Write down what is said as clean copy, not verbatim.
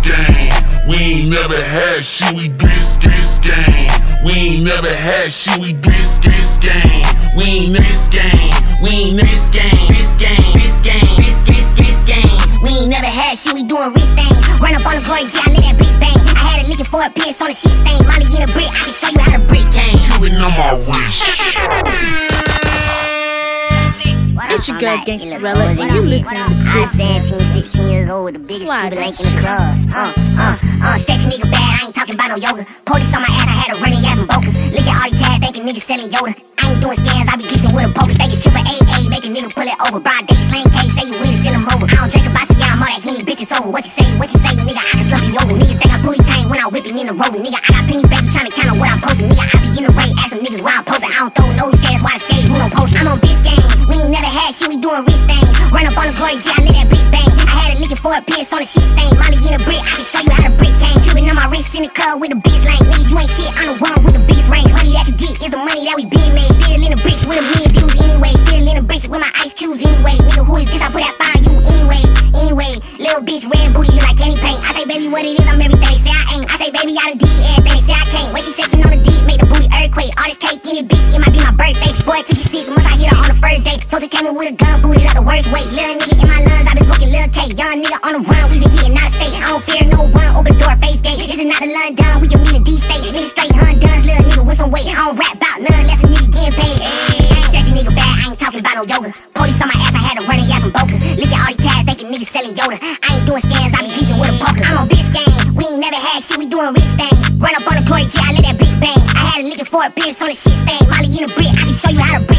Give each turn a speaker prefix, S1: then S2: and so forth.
S1: game. We ain't never had shit, we do this game. We ain't never had shit, we do this game. We ain't this game. We ain't this game. This game. This game. This game.
S2: We ain't never had shit, we doing rich things. Run up on the Glory G, I let that bitch bang. I had it licking for a piss on the shit stain. Molly in a brick, I can show you how to brick game.
S1: Cuban on my wrist.
S3: It's your girl Gangsta Rella, and you listen to
S2: I 17, 16 years old, the biggest Cuban link in the club. Stretch a nigga bad, I ain't talking about no yoga. Police on my ass, I had to run the ass from Boca. Look at all these tags, thinking niggas selling Yoda. I ain't doing scams, I be greasing with a poker. Vegas triple AA, make a nigga pull it over. Broad day, slang case, say you win it, send him over. I don't drink a bossy, I'm all that Henny, bitch, it's over. What you say, nigga, I can slump you over. Nigga think I'm booty tang when I whipping in the road. Nigga, I got penny baby trying to count on what I'm posting. Nigga, I be in the rain, ask some niggas why I'm posting. I don't throw no shades, why the shade, who don't post? I'm on bitch game, we ain't never had shit, we doing rich things. Run up on the Glory G, I let that bitch bang. I had it licking for a piss on the shit stain. Molly in a brick, I can show you how to brick game. Cuban on my wrist in the club with the biggest lane. Nigga, you ain't shit, I'm the one with the biggest range. Money that you get is the money that we been made. Still in the bricks with a million views anyway. Still in the bricks with my ice cubes anyway. Nigga, who is this? I put that fire on you anyway. Anyway, little bitch, red booty, look like candy paint. I say, baby, what it is, I'm everything they say I ain't. I say, baby, I done did everything they say I can't. When she shaking on the D, make the booty earthquake. All this cake in it, bitch, it might be my birthday. Boy, it took you 6 months, I hit her on the first day. Told you came in with a gun, booted up the worst way. Little nigga in my lungs, I been smoking Lil K. Young nigga on the run, we been hitting out of state. I don't fear no one, open door, face gate. This is not a London, we can meet in D-State. Nigga straight Hunduns, little nigga with some weight. I don't rap about none, unless a nigga getting paid. Stretch a nigga bad, I ain't talking about no yoga. Police on my ass, I had to run the ass from Boca. Look at all these tags, thinking niggas selling Yoda. I ain't doing scams, I be greasing with a poker. I'm on bitch game, we ain't never had shit, we doing rich things. Run up on the Glory G, I let that bitch bang. I had it licking for a piss on the shit stain. Molly in a brick, I can show you how to brick.